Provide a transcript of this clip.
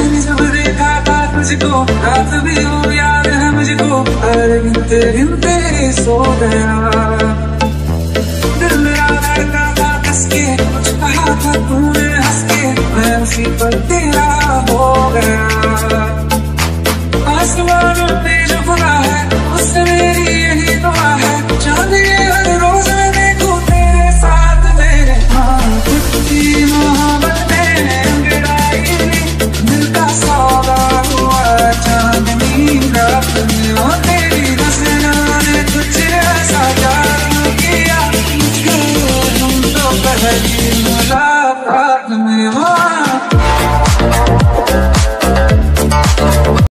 मैंने जब देखा था तुझको, रात भी हो याद है मुझको, हर गिनते गिनते सो गया। दिल मेरा धड़का था कस के, कुछ कहा था तूने हंस के, मैं उसी पर तेरा हो गया। आसमान पे जो खुदा है उससे मेरी यही दुआ है, चांद ये